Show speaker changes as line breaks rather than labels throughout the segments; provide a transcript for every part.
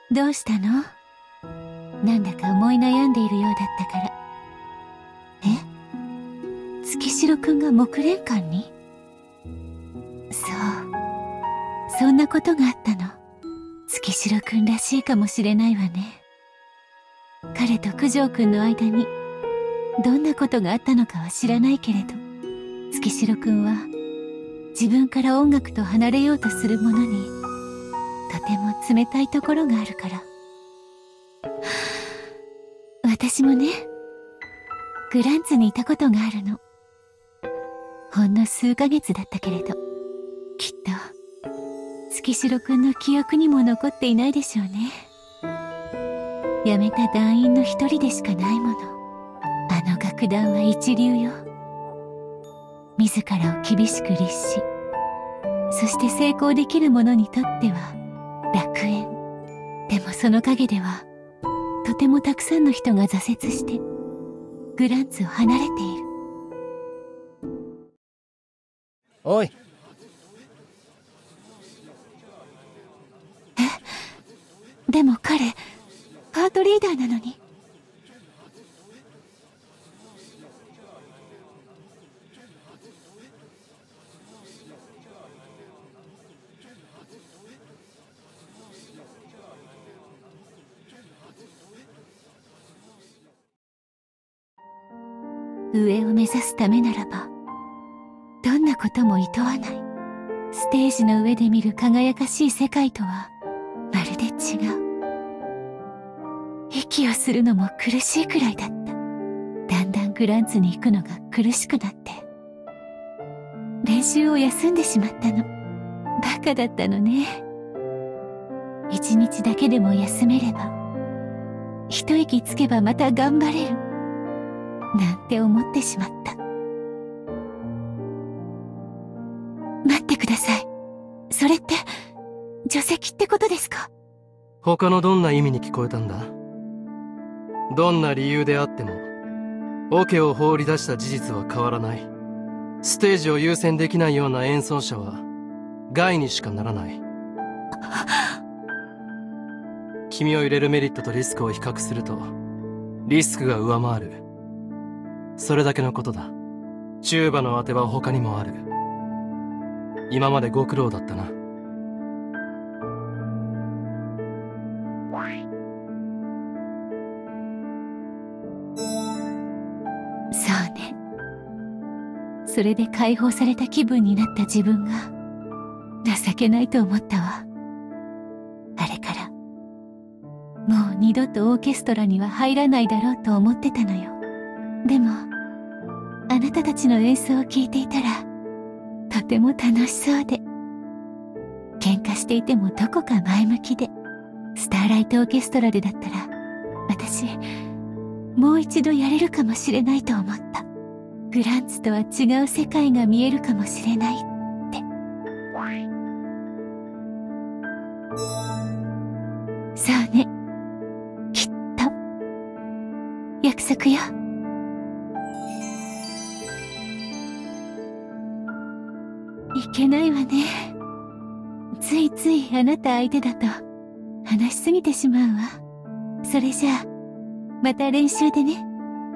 どうしたの？なんだか思い悩んでいるようだったから。月城くんが木蓮館に？そう、そんなことがあったの。月城くんらしいかもしれないわね。彼と九条くんの間にどんなことがあったのかは知らないけれど、月城くんは自分から音楽と離れようとする者にとても冷たいところがあるから。私もね、グランツにいたことがあるの。ほんの数ヶ月だったけれど、きっと月城くんの記憶にも残っていないでしょうね。辞めた団員の一人でしかないもの。あの楽団は一流よ。自らを厳しく律し、そして成功できる者にとっては楽園。でもその陰ではとてもたくさんの人が挫折してグランツを離れている。
おい。
でも彼パートリーダーなのに。上を目指すためならばどんなことも厭わない。ステージの上で見る輝かしい世界とはまるで違う。息をするのも苦しいくらいだった。だんだんグランツに行くのが苦しくなって練習を休んでしまったの。バカだったのね。一日だけでも休めれば、一息つけばまた頑張れるなんて思ってしまった。待ってください。それって除籍ってことですか？
他のどんな意味に聞こえたんだ？どんな理由であってもオケを放り出した事実は変わらない。ステージを優先できないような演奏者は害にしかならない。君を入れるメリットとリスクを比較するとリスクが上回る。それだけのことだ。チューバの当ては他にもある。今までご苦労だったな。
そうね。それで解放された気分になった自分が情けないと思ったわ。あれからもう二度とオーケストラには入らないだろうと思ってたのよ。でもあなたたちの演奏を聴いていたらとても楽しそうで、喧嘩していてもどこか前向きで、スターライトオーケストラでだったら私もう一度やれるかもしれないと思った。グランツとは違う世界が見えるかもしれないって。そうね、きっと約束よ。いけないわね。ついついあなた相手だと話しすぎてしまうわ。それじゃあまた練習でね。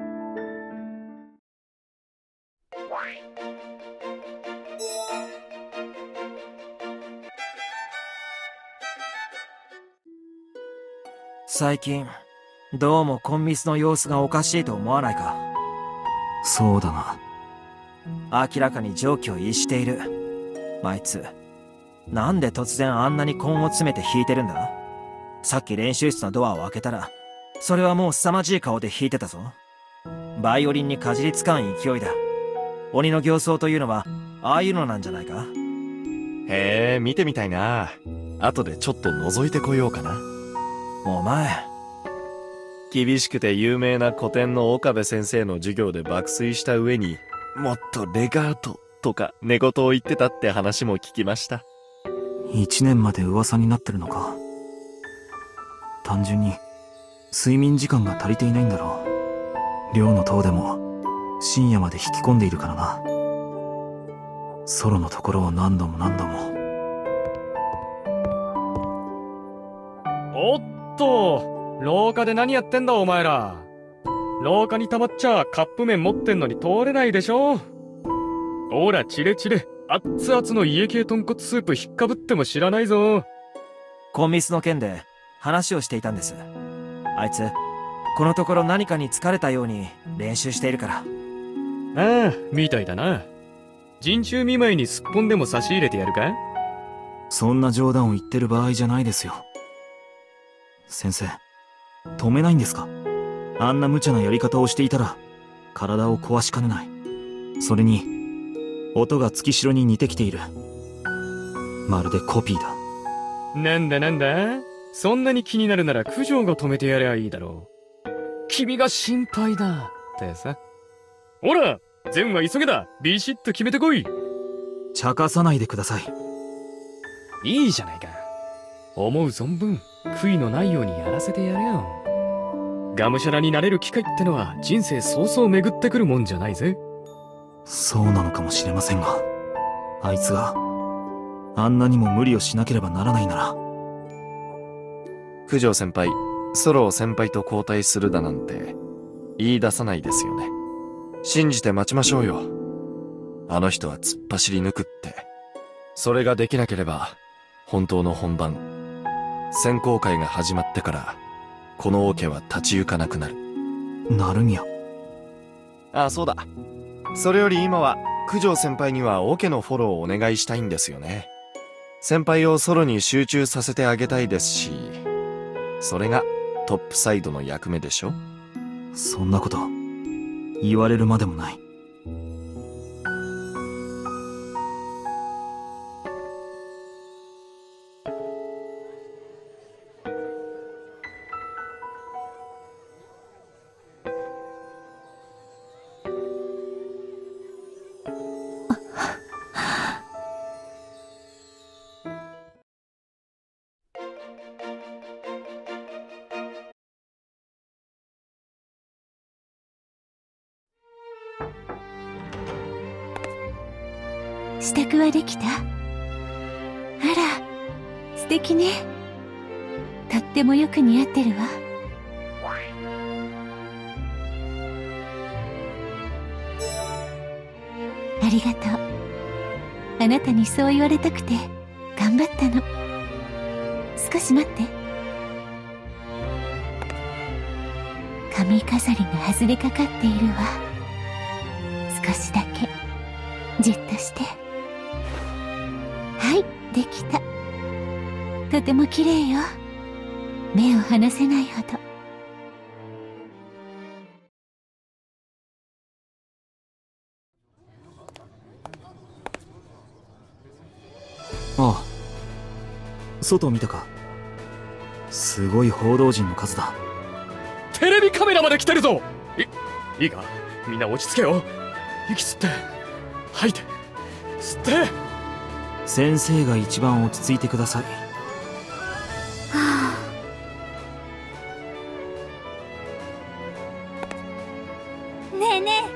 最近どうもコンミスの様子がおかしいと思わないか？
そうだな。
明らかに常軌を逸している。あいつなんで突然あんなに根を詰めて弾いてるんだ？さっき練習室のドアを開けたらそれはもう凄まじい顔で弾いてたぞ。バイオリンにかじりつかん勢いだ。鬼の形相というのはああいうのなんじゃないか？
へえ、見てみたいな。後でちょっと覗いてこようかな。
お前、
厳しくて有名な古典の岡部先生の授業で爆睡した上にもっとレガートとか寝言を言ってたって話も聞きました。
1年まで噂になってるのか。単純に睡眠時間が足りていないんだろう。寮の塔でも深夜まで引き込んでいるからな。ソロのところを何度も何度も。
おっ
と、廊下で何やってんだお前ら。廊下に溜まっちゃカップ麺持ってんのに通れないでしょ。ほら、チレチレ。熱々の家系豚骨スープ引っかぶっても知らないぞ。
コンミスの件で話をしていたんです。あいつ、このところ何かに疲れたように練習しているから。
ああ、みたいだな。陣中見舞いにすっぽんでも差し入れてやるか？
そんな冗談を言ってる場合じゃないですよ。先生、止めないんですか？あんな無茶なやり方をしていたら、体を壊しかねない。それに、音が月城に似てきている。まるでコピーだ。
なんだなんだ？そんなに気になるなら九条が止めてやりゃいいだろう。君が心配だってさ。ほら、善は急げだ。ビシッと決めてこい。
茶化さないでください。
いいじゃないか。思う存分悔いのないようにやらせてやるよ。がむしゃらになれる機会ってのは人生そうそう巡ってくるもんじゃないぜ。
そうなのかもしれませんが、あいつがあんなにも無理をしなければならないなら。
九条先輩、ソロを先輩と交代するだなんて言い出さないですよね。信じて待ちましょうよ。あの人は突っ走り抜くって。それができなければ本当の本番、選考会が始まってからこの王家は立ち行かなくなる。
成宮。
ああ、そうだ。それより今は九条先輩には王家のフォローをお願いしたいんですよね。先輩をソロに集中させてあげたいですし、それがトップサイドの役目でしょ。
そんなこと言われるまでもない。
支度はできた？あら、素敵ね。とってもよく似合ってるわ。ありがとう。あなたにそう言われたくて頑張ったの。少し待って。髪飾りが外れかかっているわ。少しだけじっとして。はい、できた。とても綺麗よ。目を離せないほど。
ああ、外を見たか。すごい報道陣の数だ。
テレビカメラまで来てるぞ。いいか、みんな落ち着けよ。息吸って吐いて吸って。
先生が一番落ち着いてください。
はあ、ねえねえ。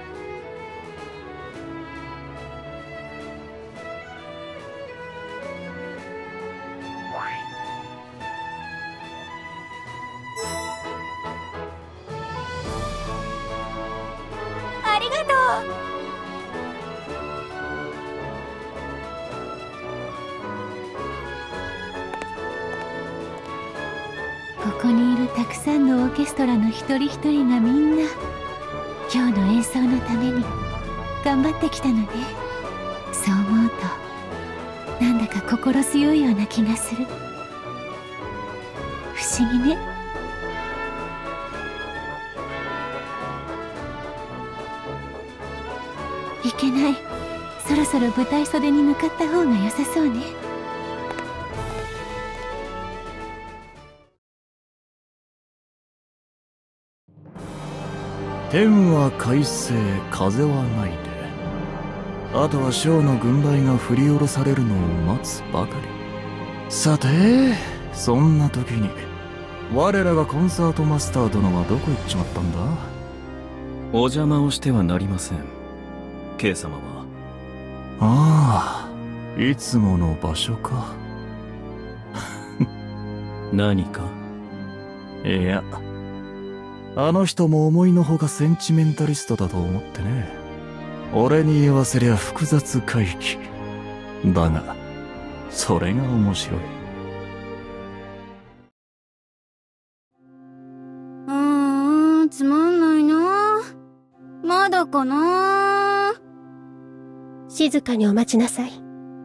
ありがとう。ここにいるたくさんのオーケストラの一人一人がみんな今日の演奏のために頑張ってきたのね。そう思うとなんだか心強いような気がする。不思議ね。いけない。そろそろ舞台袖に向かった方が良さそうね。
天は快晴、風はないで。あとは将の軍配が振り下ろされるのを待つばかり。さて、そんな時に我らがコンサートマスター殿はどこ行っちまったんだ？
お邪魔をしてはなりません。K 様は。
ああ、いつもの場所か。
何か？
いや、あの人も思いのほかセンチメンタリストだと思ってね。俺に言わせりゃ複雑回帰。だが、それが面白い。
つまんないな。まだかな。
静かにお待ちなさい。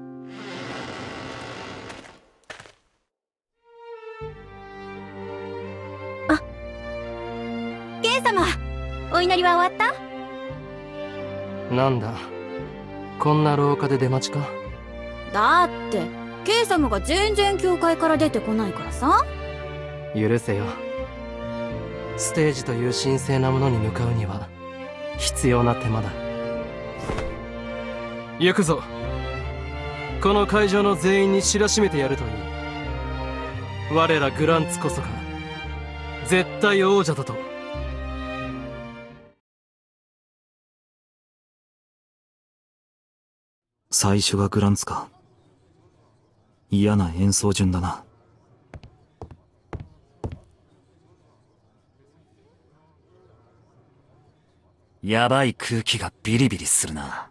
ケイ様、お祈りは終わった？
なんだ、こんな廊下で出待ちか。
だってケイ様が全然教会から出てこないからさ。
許せよ。ステージという神聖なものに向かうには必要な手間だ。行くぞ。この会場の全員に知らしめてやるといい。我らグランツこそが絶対王者だと。
最初がグランツか。嫌な演奏順だな。
やばい空気がビリビリするな。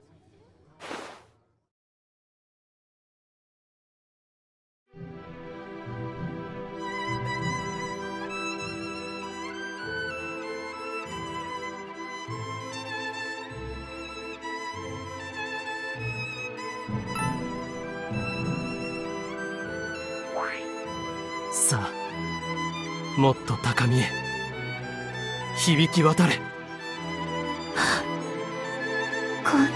さあ、もっと高みへ響き渡れ。
こんな。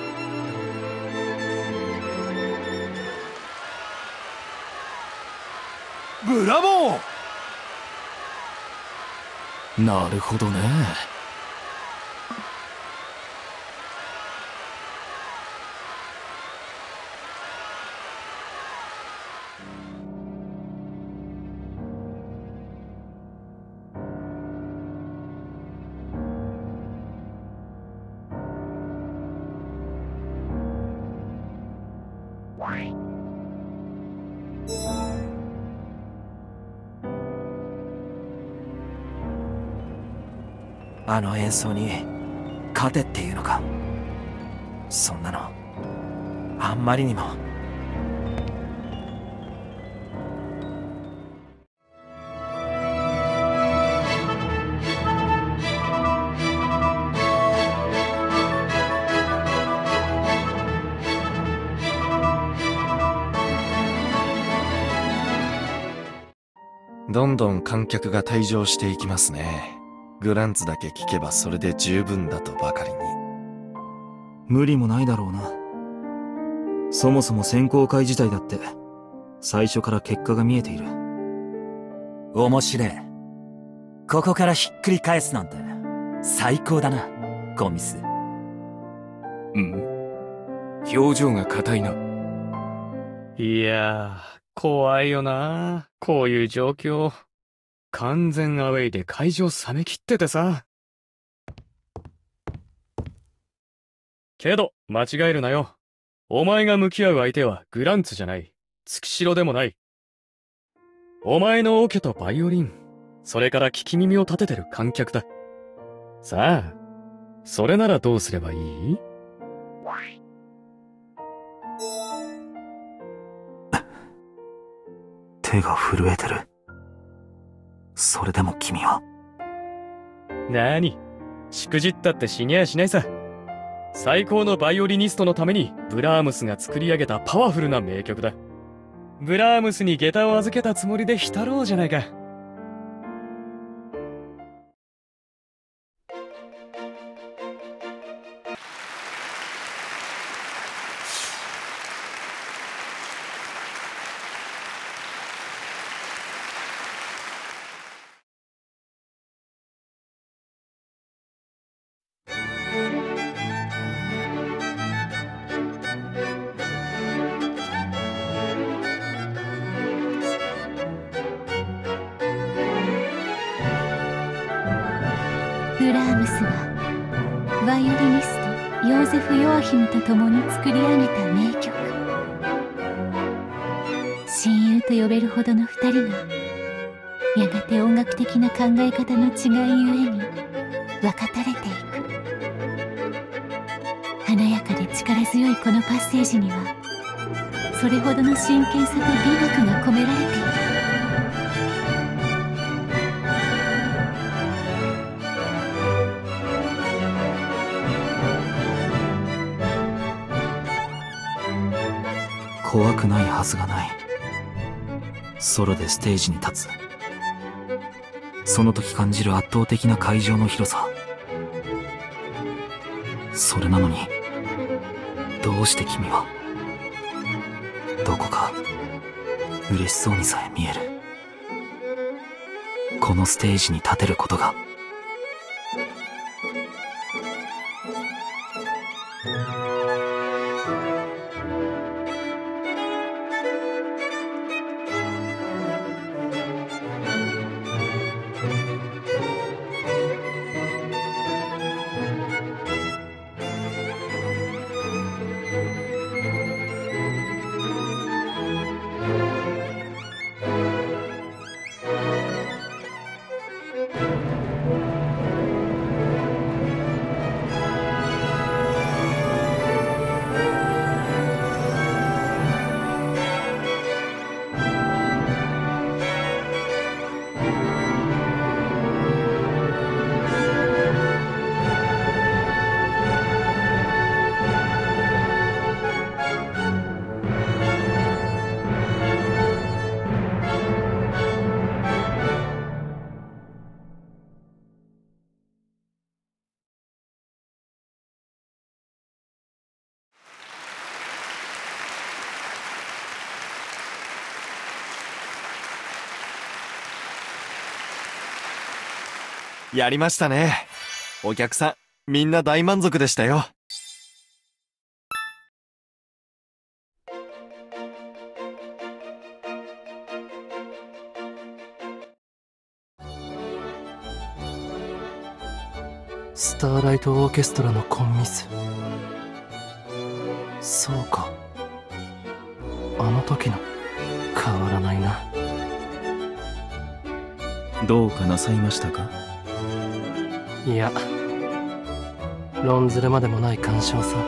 ブラボー。なるほどね。
あの演奏に勝てっていうのか。そんなのあんまりにも。
どんどん観客が退場していきますね。グランツだけ聞けばそれで十分だとばかりに。
無理もないだろうな。そもそも選考会自体だって最初から結果が見えている。
面白い。ここからひっくり返すなんて最高だな、コミス。
表情が硬いな。いやー、怖いよな、こういう状況。完全アウェイで会場冷めきっててさ。けど、間違えるなよ。お前が向き合う相手はグランツじゃない。月城でもない。お前のオケとバイオリン、それから聞き耳を立ててる観客だ。さあ、それならどうすればいい？
手が震えてる。それでも君は。
なに、しくじったって死にゃしないさ。最高のバイオリニストのためにブラームスが作り上げたパワフルな名曲だ。ブラームスに下駄を預けたつもりで浸ろうじゃないか。
ブラームスはバイオリニストヨーゼフ・ヨアヒムと共に作り上げた名曲。親友と呼べるほどの二人がやがて音楽的な考え方の違いゆえに分かたれていく。華やかで力強いこのパッセージにはそれほどの真剣さと美学が込められている。
怖くないはずがない。ソロでステージに立つ。その時感じる圧倒的な会場の広さ。それなのにどうして君はどこか嬉しそうにさえ見える。このステージに立てることが
やりましたね。お客さん、みんな大満足でしたよ。
スターライトオーケストラのコンミス。そうか。あの時の変わらないな。
どうかなさいましたか？
いや、論ずるまでもない感傷さ。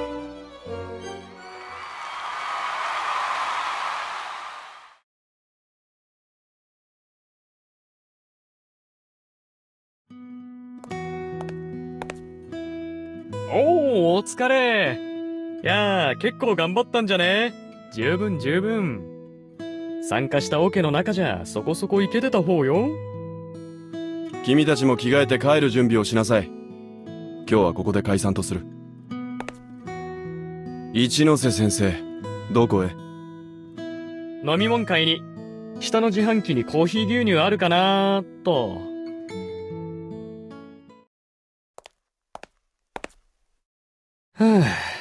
お疲れ。いやー、結構頑張ったんじゃね？十分十分。参加したオケの中じゃそこそこイケてた方よ。
君たちも着替えて帰る準備をしなさい。今日はここで解散とする。一ノ瀬先生、どこへ？
飲み物買いに。下の自販機にコーヒー牛乳あるかなーと。はぁ。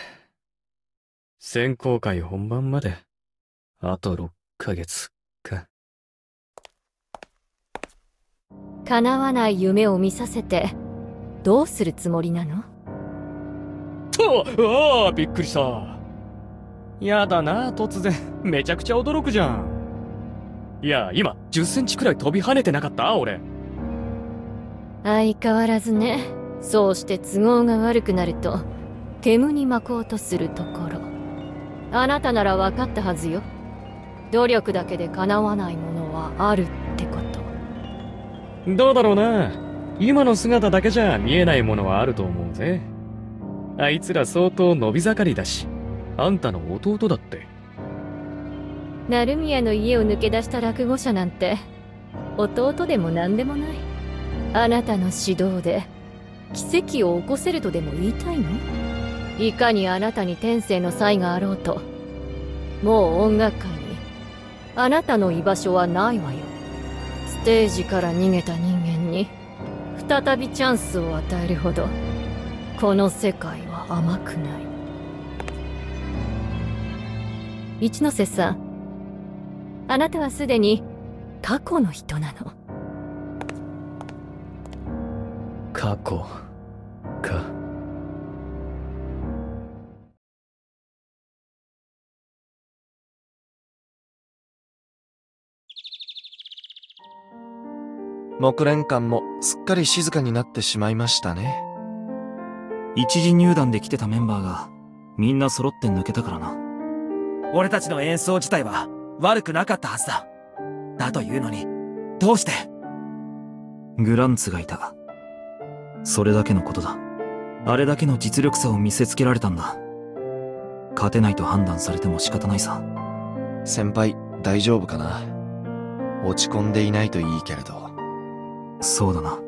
選考会本番まであと6ヶ月か。
叶わない夢を見させてどうするつもりなの？
ああ、びっくりした。やだな、突然。めちゃくちゃ驚くじゃん。いや、今10センチくらい飛び跳ねてなかった俺。
相変わらずね。そうして都合が悪くなると煙に巻こうとするところ。あなたなら分かったはずよ。努力だけで叶わないものはあるってこと。
どうだろうな。今の姿だけじゃ見えないものはあると思うぜ。あいつら相当伸び盛りだし、あんたの弟だって。
鳴宮の家を抜け出した落語者なんて弟でも何でもない。あなたの指導で奇跡を起こせるとでも言いたいの？いかにあなたに天性の才があろうと、もう音楽界にあなたの居場所はないわよ。ステージから逃げた人間に再びチャンスを与えるほどこの世界は甘くない。一ノ瀬さん、あなたはすでに過去の人なの。
過去か。
木蓮館もすっかり静かになってしまいましたね。
一時入団で来てたメンバーがみんな揃って抜けたからな。
俺たちの演奏自体は悪くなかったはずだ。だというのに、どうして？
グランツがいた。それだけのことだ。あれだけの実力差を見せつけられたんだ。勝てないと判断されても仕方ないさ。
先輩、大丈夫かな？落ち込んでいないといいけれど。
そうだな。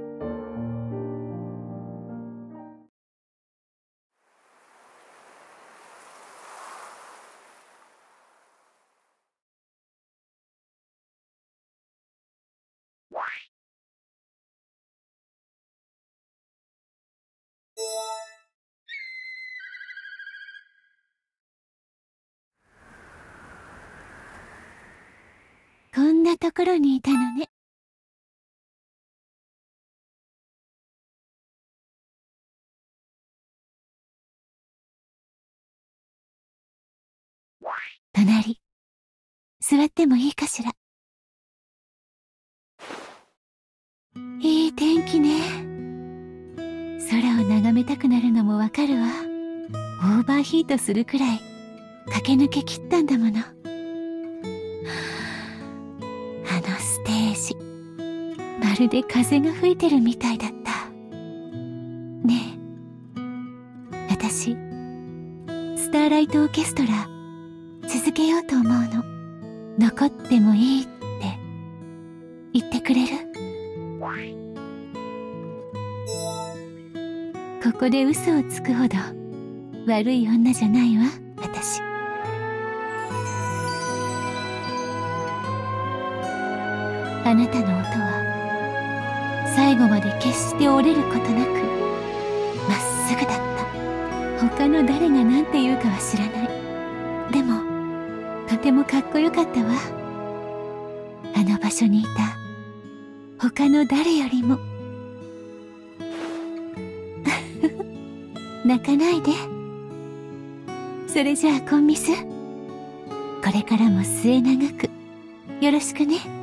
こんなところにいたのね。隣、座ってもいいかしら。いい天気ね。空を眺めたくなるのもわかるわ。オーバーヒートするくらい駆け抜け切ったんだもの。あのステージ、まるで風が吹いてるみたいだった。ねえ、私スターライトオーケストラ続けようと思うの。残ってもいいって言ってくれる？ここで嘘をつくほど悪い女じゃないわ、私。あなたの音は最後まで決して折れることなくまっすぐだった。他の誰が何て言うかは知らない。でもとてもかっこよかったわ。あの場所にいた他の誰よりも。泣かないで。それじゃあコンミス、これからも末永くよろしくね。